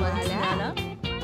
Voilà.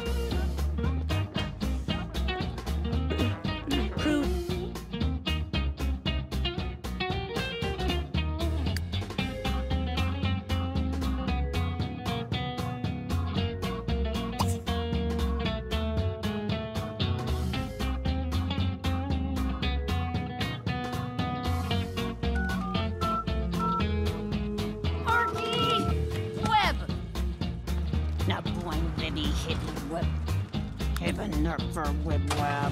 For web web.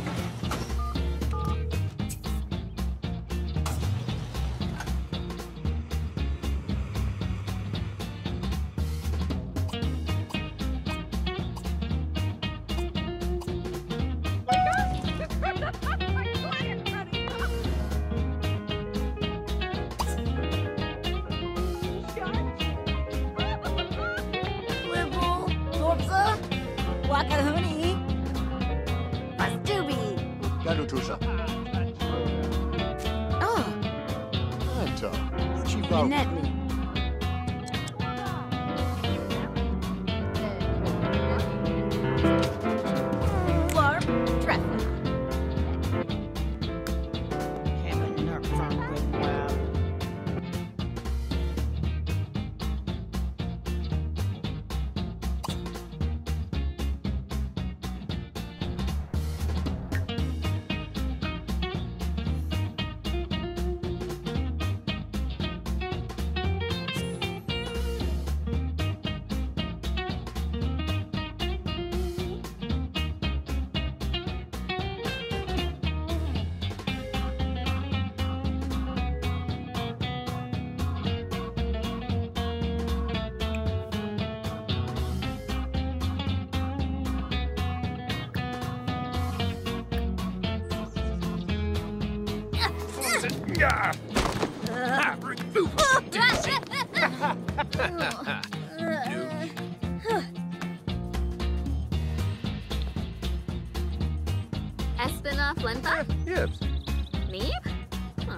Espina Flenta? Yes. Me? Huh.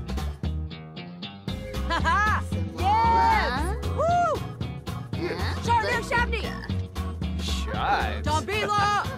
Haha! Yes! Woo! Charlie Shabney! Shives. Tombila!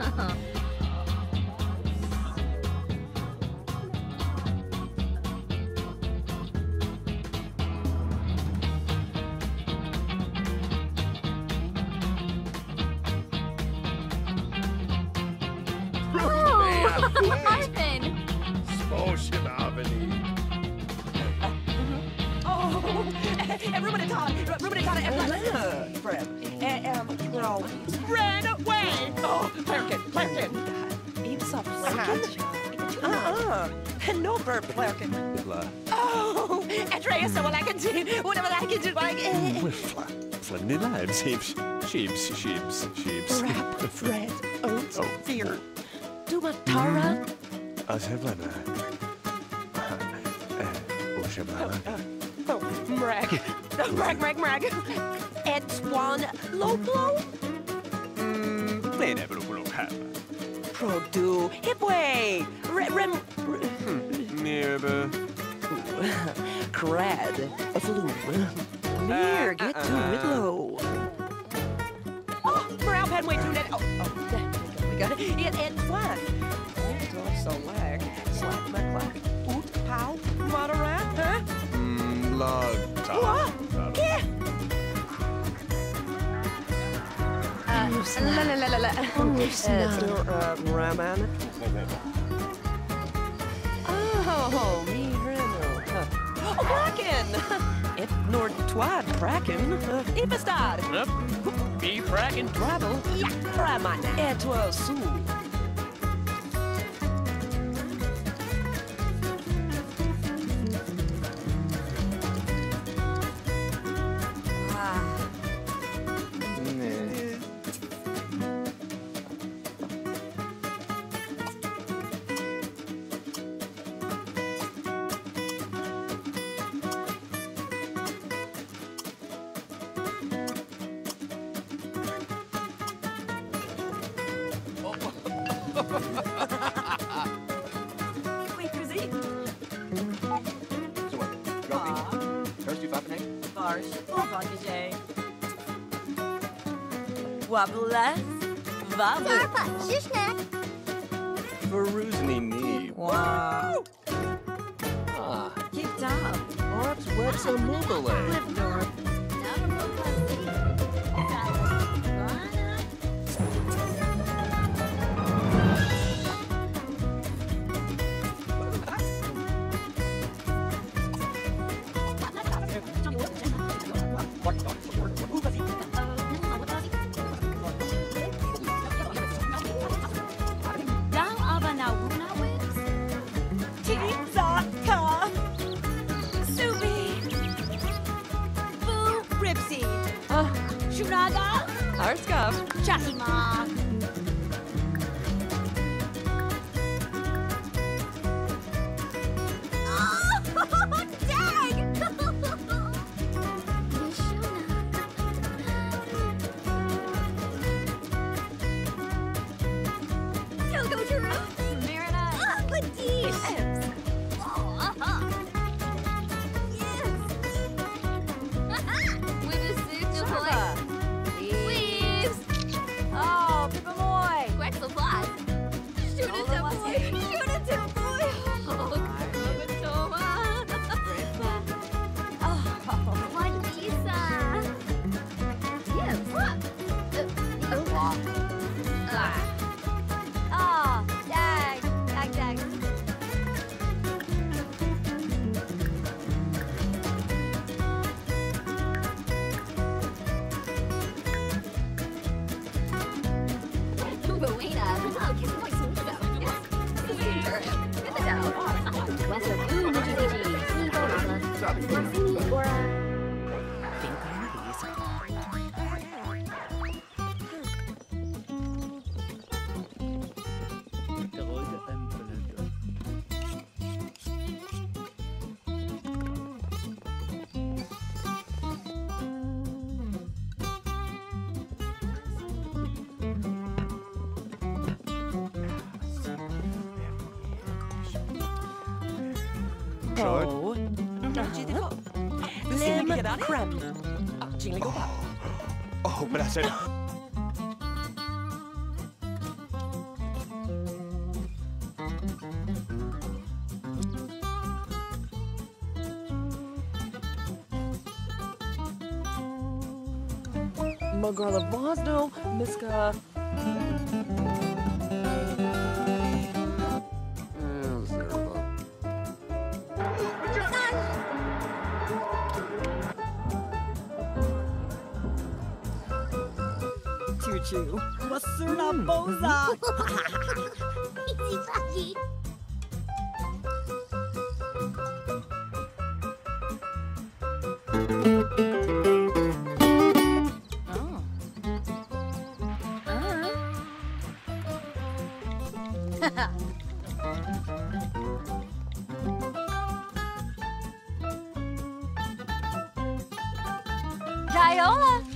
Ran away! Oh, Plerken! It's a Plerken? No bird Plerken. Oh, Andreas, so I can do whatever I can do. Sheeps. Rap, Fred, Oats, Fear. Dumatara? Brag. Ed Swan, Loplo? Produ, Hipway, Rem. Crad, a flume. Near, get to Whitlow. Oh, Brow Pen, wait, do that. Oh, we got it. Ed Swan. So lag, slap my clack. Oot, pow, moderat, huh? Log. Yeah. Raman. Oh, me Reno. Oh, Bracken! Et Nord Twad Bracken. Ipestad. Be Bracken. Travel. Ja, Raman. Et was Sue. Wobbles. Wobble. Tarpa, shishnak. Veruzny knee. Wow. Ah, Keep top. Orbs webs a mobile. Flip north. Arskov. Chahima. Oh, dang! Go, Drew. Marina. Ladies. Oh, yes. With a suit boy. Weaves. Oh, Pippa Moy. Quick supplies. Shoot it to boy. Shoot it to boy. Oh, one pizza. Yes. Oh, dang. Dang. Buena. Oh, kiss my sweet dough. Yes. Get the dough. Western food, Oh. Lim creme. Jingly go back. oh, Brazzers. Magarla Vosno, Miska. Choo-choo. Wasuna Boza. Easy lucky. Viola.